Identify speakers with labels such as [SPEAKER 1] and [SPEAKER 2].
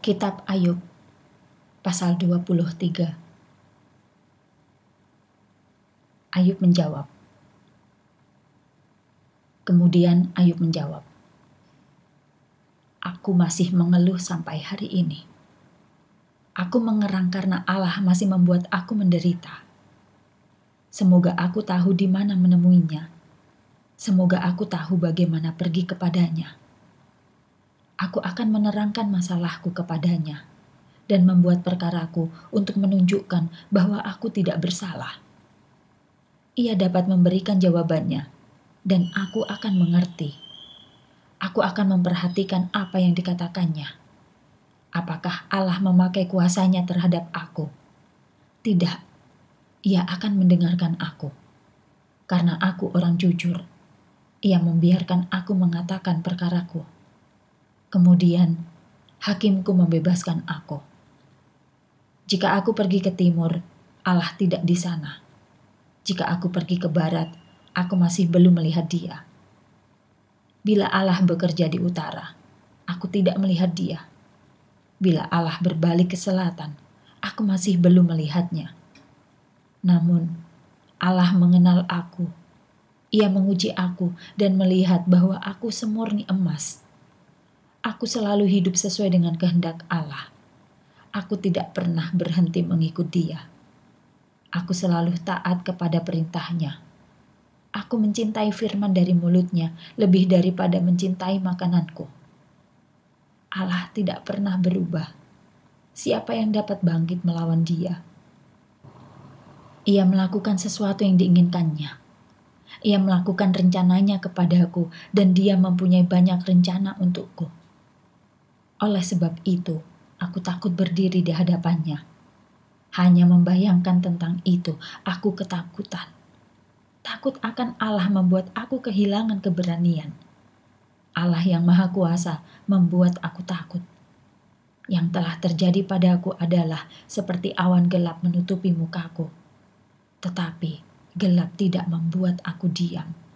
[SPEAKER 1] Kitab Ayub, pasal 23. Ayub menjawab. Kemudian Ayub menjawab, "Aku masih mengeluh sampai hari ini. Aku mengerang karena Allah masih membuat aku menderita. Semoga aku tahu di mana menemuinya. Semoga aku tahu bagaimana pergi kepadanya. Aku akan menerangkan masalahku kepadanya dan membuat perkaraku untuk menunjukkan bahwa aku tidak bersalah. Ia dapat memberikan jawabannya, dan aku akan mengerti. Aku akan memperhatikan apa yang dikatakannya. Apakah Allah memakai kuasanya terhadap aku? Tidak, ia akan mendengarkan aku. Karena aku orang jujur, ia membiarkan aku mengatakan perkaraku. Kemudian, hakimku membebaskan aku. Jika aku pergi ke timur, Allah tidak di sana. Jika aku pergi ke barat, aku masih belum melihat dia. Bila Allah bekerja di utara, aku tidak melihat dia. Bila Allah berbalik ke selatan, aku masih belum melihatnya. Namun, Allah mengenal aku. Ia menguji aku dan melihat bahwa aku semurni emas. Aku selalu hidup sesuai dengan kehendak Allah. Aku tidak pernah berhenti mengikut dia. Aku selalu taat kepada perintahnya. Aku mencintai firman dari mulutnya lebih daripada mencintai makananku. Allah tidak pernah berubah. Siapa yang dapat bangkit melawan dia? Ia melakukan sesuatu yang diinginkannya. Ia melakukan rencananya kepadaku dan dia mempunyai banyak rencana untukku. Oleh sebab itu, aku takut berdiri di hadapannya. Hanya membayangkan tentang itu, aku ketakutan. Takut akan Allah membuat aku kehilangan keberanian. Allah yang Maha Kuasa membuat aku takut. Yang telah terjadi padaku adalah seperti awan gelap menutupi mukaku. Tetapi gelap tidak membuat aku diam.